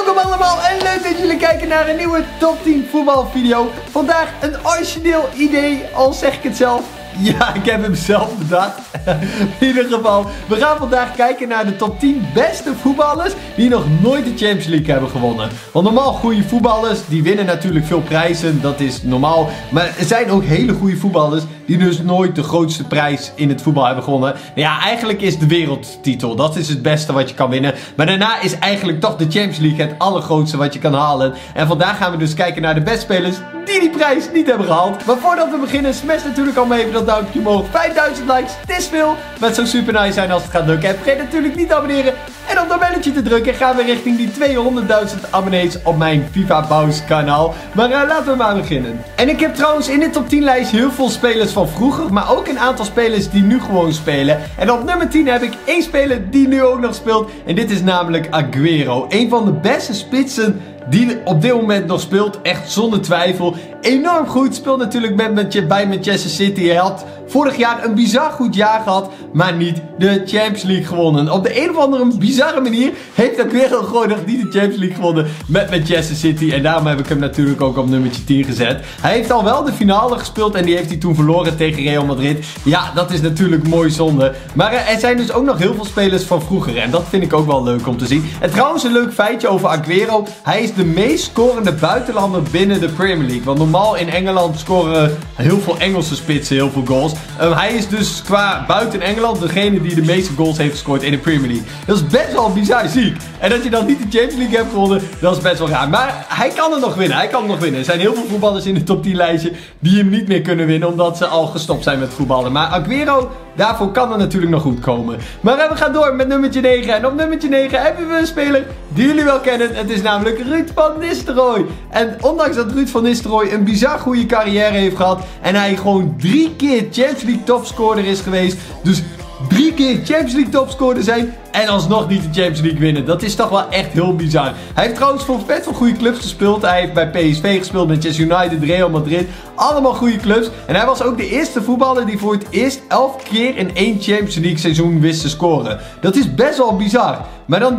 Welkom allemaal en leuk dat jullie kijken naar een nieuwe top 10 voetbalvideo. Vandaag een origineel idee, al zeg ik het zelf. Ja, ik heb hem zelf bedacht. In ieder geval, we gaan vandaag kijken naar de top 10 beste voetballers die nog nooit de Champions League hebben gewonnen. Want normaal goede voetballers, die winnen natuurlijk veel prijzen, dat is normaal. Maar er zijn ook hele goede voetballers die dus nooit de grootste prijs in het voetbal hebben gewonnen. Ja, eigenlijk is de wereldtitel, dat is het beste wat je kan winnen. Maar daarna is eigenlijk toch de Champions League het allergrootste wat je kan halen. En vandaag gaan we dus kijken naar de beste spelers die prijs niet hebben gehaald. Maar voordat we beginnen, smash natuurlijk al even dat duimpje omhoog. 5000 likes, het is veel. Maar het zou super nice zijn als het gaat lukken. En vergeet natuurlijk niet te abonneren en op dat belletje te drukken. Gaan we richting die 200.000 abonnees op mijn FIFA Bouws kanaal. Maar laten we maar beginnen. En ik heb trouwens in dit top 10 lijst heel veel spelers van vroeger. Maar ook een aantal spelers die nu gewoon spelen. En op nummer 10 heb ik één speler die nu ook nog speelt. En dit is namelijk Agüero. Een van de beste spitsen die op dit moment nog speelt, echt zonder twijfel. Enorm goed, speelt natuurlijk bij Manchester City. Hij had vorig jaar een bizar goed jaar gehad, maar niet de Champions League gewonnen. Op de een of andere bizarre manier heeft Agüero gewoon nog niet de Champions League gewonnen met Manchester City. En daarom heb ik hem natuurlijk ook op nummertje 10 gezet. Hij heeft al wel de finale gespeeld en die heeft hij toen verloren tegen Real Madrid. Ja, dat is natuurlijk mooi zonde. Maar er zijn dus ook nog heel veel spelers van vroeger en dat vind ik ook wel leuk om te zien. En trouwens een leuk feitje over Agüero. Hij is de meest scorende buitenlander binnen de Premier League. Want normaal in Engeland scoren heel veel Engelse spitsen heel veel goals. Hij is dus qua buiten Engeland degene die de meeste goals heeft gescoord in de Premier League. Dat is best wel bizar ziek. En dat je dan niet de Champions League hebt gewonnen, dat is best wel raar. Maar hij kan het nog winnen. Hij kan het nog winnen. Er zijn heel veel voetballers in de top 10 lijstje die hem niet meer kunnen winnen omdat ze al gestopt zijn met voetballen. Maar Agüero, daarvoor kan het natuurlijk nog goed komen. Maar we gaan door met nummertje 9. En op nummertje 9 hebben we een speler die jullie wel kennen. Het is namelijk Ruud van Nistelrooy. En ondanks dat Ruud van Nistelrooy een bizar goede carrière heeft gehad en hij gewoon 3 keer Champions League topscorer is geweest. Dus 3 keer Champions League topscorer zijn en alsnog niet de Champions League winnen. Dat is toch wel echt heel bizar. Hij heeft trouwens voor vet veel goede clubs gespeeld. Hij heeft bij PSV gespeeld, Manchester United, Real Madrid. Allemaal goede clubs. En hij was ook de eerste voetballer die voor het eerst 11 keer in één Champions League seizoen wist te scoren. Dat is best wel bizar. Maar dan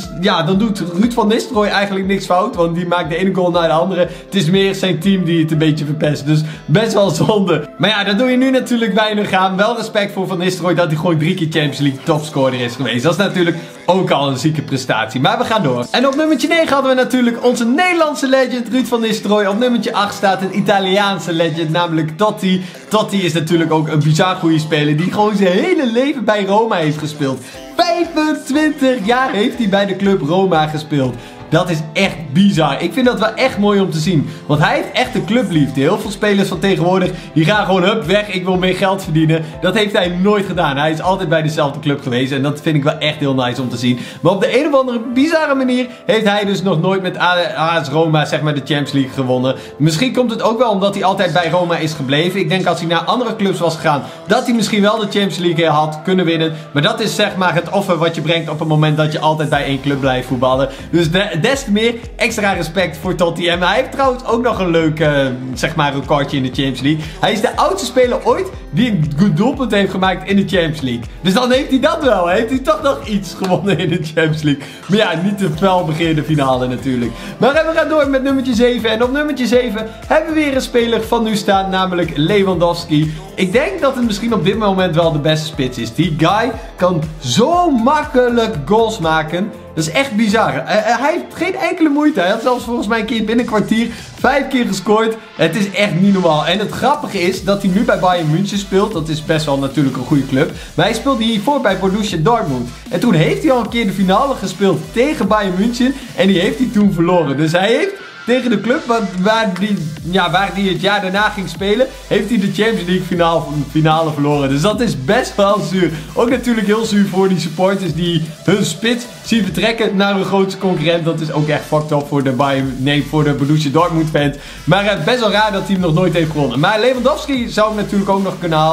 doet Ruud van Nistelrooy eigenlijk niks fout. Want die maakt de ene goal naar de andere. Het is meer zijn team die het een beetje verpest. Dus best wel zonde. Maar ja, daar doe je nu natuurlijk weinig aan. Wel respect voor Van Nistelrooy dat hij gewoon 3 keer Champions League topscorer is geweest. Dat is natuurlijk ook al een zieke prestatie. Maar we gaan door. En op nummertje 9 hadden we natuurlijk onze Nederlandse legend Ruud van Nistelrooy. Op nummertje 8 staat een Italiaanse legend, namelijk Totti. Totti is natuurlijk ook een bizar goede speler die gewoon zijn hele leven bij Roma heeft gespeeld. 25 jaar heeft hij bij de club Roma gespeeld. Dat is echt bizar. Ik vind dat wel echt mooi om te zien. Want hij heeft echt een clubliefde. Heel veel spelers van tegenwoordig die gaan gewoon hup weg. Ik wil meer geld verdienen. Dat heeft hij nooit gedaan. Hij is altijd bij dezelfde club geweest. En dat vind ik wel echt heel nice om te zien. Maar op de een of andere bizarre manier heeft hij dus nog nooit met AS Roma zeg maar de Champions League gewonnen. Misschien komt het ook wel omdat hij altijd bij Roma is gebleven. Ik denk als hij naar andere clubs was gegaan dat hij misschien wel de Champions League had kunnen winnen. Maar dat is zeg maar het offer wat je brengt op het moment dat je altijd bij één club blijft voetballen. Dus des te meer extra respect voor Totti. En hij heeft trouwens ook nog een leuk zeg maar recordje in de Champions League. Hij is de oudste speler ooit die een goed doelpunt heeft gemaakt in de Champions League. Dus dan heeft hij dat wel. Heeft hij toch nog iets gewonnen in de Champions League. Maar ja, niet de felbegeerde finale natuurlijk. Maar we gaan door met nummertje 7. En op nummertje 7 hebben we weer een speler van nu staan, namelijk Lewandowski. Ik denk dat het misschien op dit moment wel de beste spits is. Die guy kan zo makkelijk goals maken. Dat is echt bizar. Hij heeft geen enkele moeite. Hij had zelfs volgens mij een keer binnen een kwartier 5 keer gescoord. Het is echt niet normaal. En het grappige is dat hij nu bij Bayern München speelt. Dat is best wel natuurlijk een goede club. Maar hij speelde hiervoor bij Borussia Dortmund. En toen heeft hij al een keer de finale gespeeld tegen Bayern München. En die heeft hij toen verloren. Dus hij heeft tegen de club waar hij het jaar daarna ging spelen, heeft hij de Champions League finale verloren. Dus dat is best wel zuur. Ook natuurlijk heel zuur voor die supporters die hun spits zien vertrekken naar hun grootste concurrent. Dat is ook echt fucked up voor de Borussia Dortmund fans. Maar best wel raar dat hij hem nog nooit heeft gewonnen. Maar Lewandowski zou hem natuurlijk ook nog kunnen halen.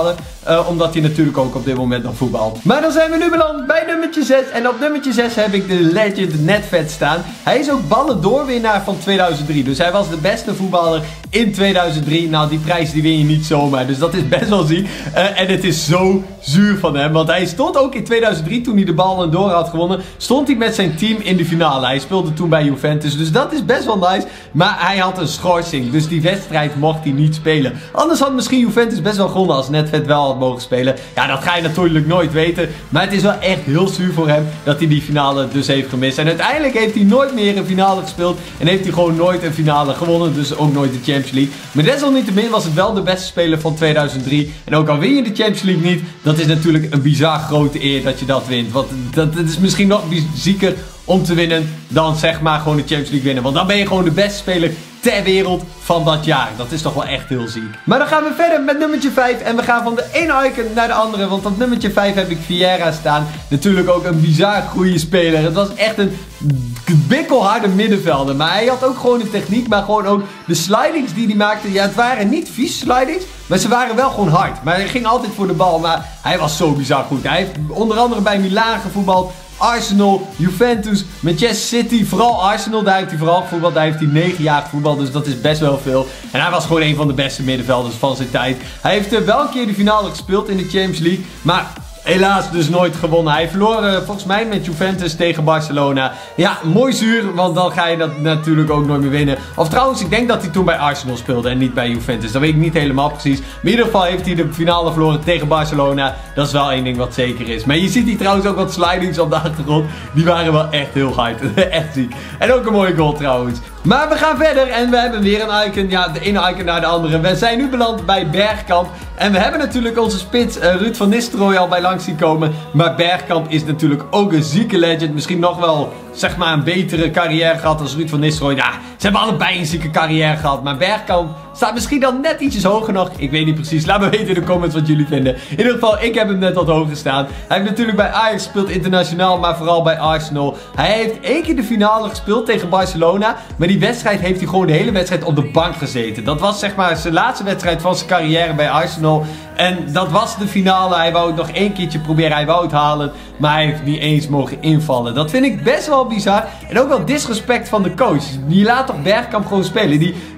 Omdat hij natuurlijk ook op dit moment nog voetbalt. Maar dan zijn we nu beland bij nummertje 6. En op nummertje 6 heb ik de legend Nedved staan. Hij is ook Ballon d'Or winnaar van 2003. Dus hij was de beste voetballer in 2003. Nou, die prijs die win je niet zomaar. Dus dat is best wel ziek. En het is zo zuur van hem. Want hij stond ook in 2003, toen hij de Ballon d'Or had gewonnen, stond hij met zijn team in de finale. Hij speelde toen bij Juventus. Dus dat is best wel nice. Maar hij had een schorsing. Dus die wedstrijd mocht hij niet spelen. Anders had misschien Juventus best wel gewonnen als Nedved wel had mogen spelen. Ja, dat ga je natuurlijk nooit weten. Maar het is wel echt heel zuur voor hem dat hij die finale dus heeft gemist. En uiteindelijk heeft hij nooit meer een finale gespeeld. En heeft hij gewoon nooit een finale gewonnen. Dus ook nooit de Champions League. Maar desalniettemin was het wel de beste speler van 2003. En ook al win je de Champions League niet, dat is natuurlijk een bizar grote eer dat je dat wint. Want dat is misschien nog zieker om te winnen dan zeg maar gewoon de Champions League winnen. Want dan ben je gewoon de beste speler ter wereld van dat jaar. Dat is toch wel echt heel ziek. Maar dan gaan we verder met nummertje 5. En we gaan van de ene icon naar de andere. Want op nummertje 5 heb ik Vieira staan. Natuurlijk ook een bizar goede speler. Het was echt een bikkelharde middenvelder. Maar hij had ook gewoon de techniek. Maar gewoon ook de slidings die hij maakte. Ja, het waren niet vies slidings. Maar ze waren wel gewoon hard. Maar hij ging altijd voor de bal. Maar hij was zo bizar goed. Hij heeft onder andere bij Milaan gevoetbald. Arsenal, Juventus, Manchester City, vooral Arsenal, daar heeft hij vooral gevoetbald. Daar heeft hij 9 jaar gevoetbald, dus dat is best wel veel. En hij was gewoon een van de beste middenvelders van zijn tijd. Hij heeft wel een keer de finale gespeeld in de Champions League, maar helaas dus nooit gewonnen. Hij verloor volgens mij met Juventus tegen Barcelona. Ja, mooi zuur, want dan ga je dat natuurlijk ook nooit meer winnen. Of trouwens, ik denk dat hij toen bij Arsenal speelde en niet bij Juventus. Dat weet ik niet helemaal precies. Maar in ieder geval heeft hij de finale verloren tegen Barcelona. Dat is wel één ding wat zeker is. Maar je ziet hier trouwens ook wat slidings op de achtergrond. Die waren wel echt heel hard. Echt ziek. En ook een mooie goal trouwens. Maar we gaan verder en we hebben weer een icon. Ja, de ene icon naar de andere. We zijn nu beland bij Bergkamp. En we hebben natuurlijk onze spits Ruud van Nistelrooy al bij langs zien komen. Maar Bergkamp is natuurlijk ook een zieke legend. Misschien nog wel, zeg maar, een betere carrière gehad als Ruud van Nistelrooy. Ja, ze hebben allebei een zieke carrière gehad. Maar Bergkamp staat misschien dan net ietsjes hoger nog. Ik weet niet precies. Laat me weten in de comments wat jullie vinden. In ieder geval, ik heb hem net wat hoger staan. Hij heeft natuurlijk bij Ajax gespeeld, internationaal, maar vooral bij Arsenal. Hij heeft 1 keer de finale gespeeld tegen Barcelona. Maar die wedstrijd heeft hij gewoon de hele wedstrijd op de bank gezeten. Dat was zeg maar zijn laatste wedstrijd van zijn carrière bij Arsenal. En dat was de finale. Hij wou het nog 1 keertje proberen. Hij wou het halen. Maar hij heeft niet eens mogen invallen. Dat vind ik best wel bizar. En ook wel disrespect van de coach. Die laat toch Bergkamp gewoon spelen.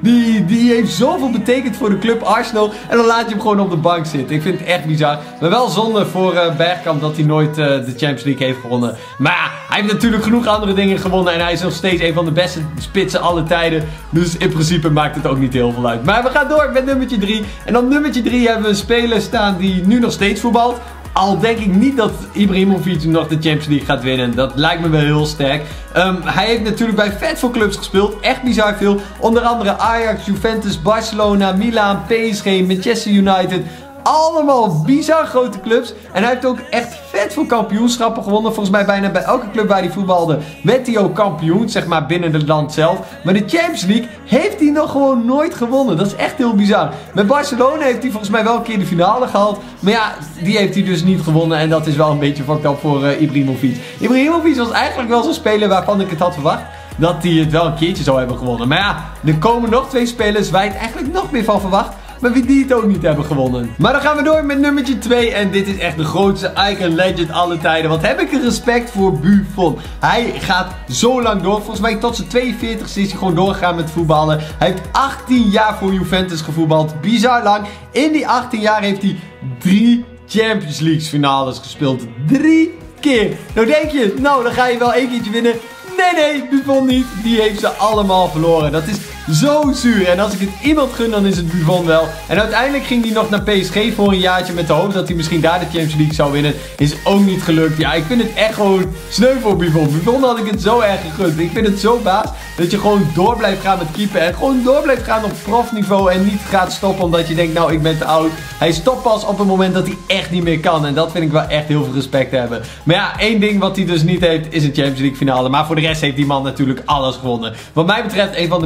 Die heeft zoveel betekend voor de club Arsenal. En dan laat je hem gewoon op de bank zitten. Ik vind het echt bizar. Maar wel zonde voor Bergkamp dat hij nooit de Champions League heeft gewonnen. Maar ja, hij heeft natuurlijk genoeg andere dingen gewonnen. En hij is nog steeds een van de beste spitsen aller tijden. Dus in principe maakt het ook niet heel veel uit. Maar we gaan door met nummertje 3. En op nummertje 3 hebben we een speler staan die nu nog steeds voetbalt. Al denk ik niet dat Ibrahimovic nog de Champions League gaat winnen. Dat lijkt me wel heel sterk. Hij heeft natuurlijk bij vet veel clubs gespeeld. Echt bizar veel. Onder andere Ajax, Juventus, Barcelona, Milan, PSG, Manchester United. Allemaal bizar grote clubs. En hij heeft ook echt vet veel kampioenschappen gewonnen. Volgens mij bijna bij elke club waar hij voetbalde werd hij ook kampioen. Zeg maar binnen het land zelf. Maar de Champions League heeft hij nog gewoon nooit gewonnen. Dat is echt heel bizar. Met Barcelona heeft hij volgens mij wel een keer de finale gehaald. Maar ja, die heeft hij dus niet gewonnen. En dat is wel een beetje fucked up voor Ibrahimovic. Ibrahimovic was eigenlijk wel zo'n speler waarvan ik het had verwacht dat hij het wel een keertje zou hebben gewonnen. Maar ja, er komen nog 2 spelers waar je het eigenlijk nog meer van verwacht. Maar wie die het ook niet hebben gewonnen. Maar dan gaan we door met nummertje 2. En dit is echt de grootste icon legend alle tijden. Wat heb ik een respect voor Buffon. Hij gaat zo lang door. Volgens mij tot zijn 42 is hij gewoon doorgegaan met voetballen. Hij heeft 18 jaar voor Juventus gevoetbald. Bizar lang. In die 18 jaar heeft hij 3 Champions League finales gespeeld. 3 keer. Nou denk je, nou dan ga je wel 1 keertje winnen. Nee, Buffon niet. Die heeft ze allemaal verloren. Dat is zo zuur. En als ik het iemand gun, dan is het Buffon wel. En uiteindelijk ging hij nog naar PSG voor een jaartje met de hoop dat hij misschien daar de Champions League zou winnen. Is ook niet gelukt. Ja, ik vind het echt gewoon sneu voor Buffon. Buffon had ik het zo erg gegund. Ik vind het zo baas dat je gewoon door blijft gaan met keeper. En gewoon door blijft gaan op profniveau. En niet gaat stoppen omdat je denkt, nou ik ben te oud. Hij stopt pas op het moment dat hij echt niet meer kan. En dat vind ik wel echt heel veel respect hebben. Maar ja, 1 ding wat hij dus niet heeft is een Champions League finale. Maar voor de rest heeft die man natuurlijk alles gewonnen. Wat mij betreft een van de beste keepers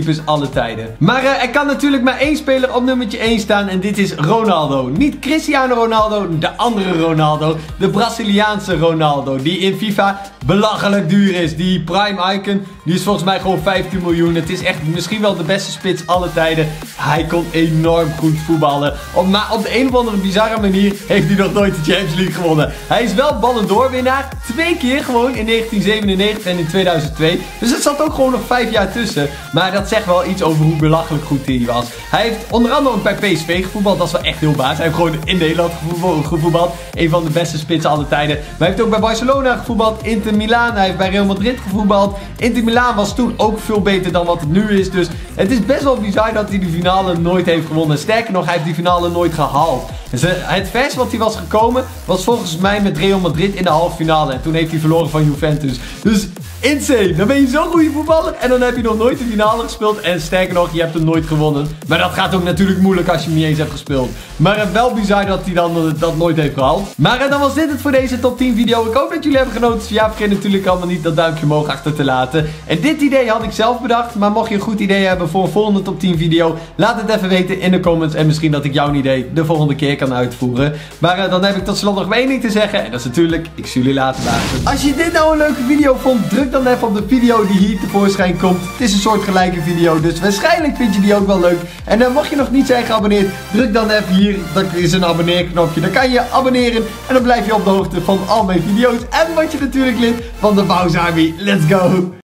keepers alle tijden. Maar er kan natuurlijk maar één speler op nummertje 1 staan en dit is Ronaldo. Niet Cristiano Ronaldo, de andere Ronaldo. De Braziliaanse Ronaldo, die in FIFA belachelijk duur is. Die Prime Icon, die is volgens mij gewoon 15 miljoen. Het is echt misschien wel de beste spits alle tijden. Hij kon enorm goed voetballen. Maar op de een of andere bizarre manier heeft hij nog nooit de Champions League gewonnen. Hij is wel Ballon d'Or winnaar. 2 keer gewoon in 1997 en in 2002. Dus het zat ook gewoon nog 5 jaar tussen. Maar dat zegt wel iets over hoe belachelijk goed hij was. Hij heeft onder andere ook bij PSV gevoetbald. Dat is wel echt heel baas. Hij heeft gewoon in Nederland gevoetbald. Een van de beste spitsen alle tijden. Maar hij heeft ook bij Barcelona gevoetbald. Inter Milaan. Hij heeft bij Real Madrid gevoetbald. Inter Milaan was toen ook veel beter dan wat het nu is. Dus het is best wel bizar dat hij de finale nooit heeft gewonnen. Sterker nog, hij heeft die finale nooit gehaald. Dus het vers wat hij was gekomen was volgens mij met Real Madrid in de halve finale. En toen heeft hij verloren van Juventus. Dus insane. Dan ben je zo'n goede voetballer en dan heb je nog nooit de finale gespeeld. En sterker nog, je hebt hem nooit gewonnen. Maar dat gaat ook natuurlijk moeilijk als je hem niet eens hebt gespeeld. Maar wel bizar dat hij dan dat nooit heeft gehaald. Maar dan was dit het voor deze top 10 video. Ik hoop dat jullie hebben genoten. Ja, vergeet natuurlijk allemaal niet dat duimpje omhoog achter te laten. En dit idee had ik zelf bedacht. Maar mocht je een goed idee hebben voor een volgende top 10 video, laat het even weten in de comments. En misschien dat ik jouw idee de volgende keer kan uitvoeren. Maar dan heb ik tot slot nog één ding te zeggen. En dat is natuurlijk, ik zie jullie later. Als je dit nou een leuke video vond, druk dan even op de video die hier tevoorschijn komt. Het is een soort gelijke video, dus waarschijnlijk vind je die ook wel leuk. En mocht je nog niet zijn geabonneerd, druk dan even hier. Dat is een abonneerknopje. Dan kan je abonneren en dan blijf je op de hoogte van al mijn video's. En word je natuurlijk lid van de Bowser Army. Let's go!